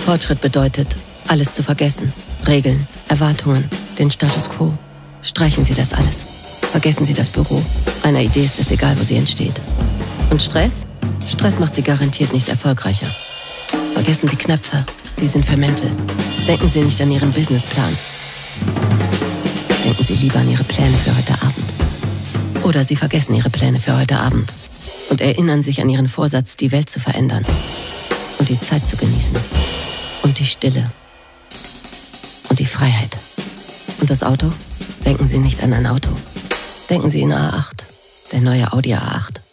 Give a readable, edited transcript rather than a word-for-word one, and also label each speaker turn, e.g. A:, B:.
A: Fortschritt bedeutet, alles zu vergessen. Regeln, Erwartungen, den Status quo. Streichen Sie das alles. Vergessen Sie das Büro. Einer Idee ist es egal, wo sie entsteht. Und Stress? Stress macht Sie garantiert nicht erfolgreicher. Vergessen Sie Knöpfe. Die sind für Mäntel. Denken Sie nicht an Ihren Businessplan. Denken Sie lieber an Ihre Pläne für heute Abend. Oder Sie vergessen Ihre Pläne für heute Abend und erinnern sich an Ihren Vorsatz, die Welt zu verändern und die Zeit zu genießen und die Stille und die Freiheit. Und das Auto? Denken Sie nicht an ein Auto. Denken Sie in A8, der neue Audi A8.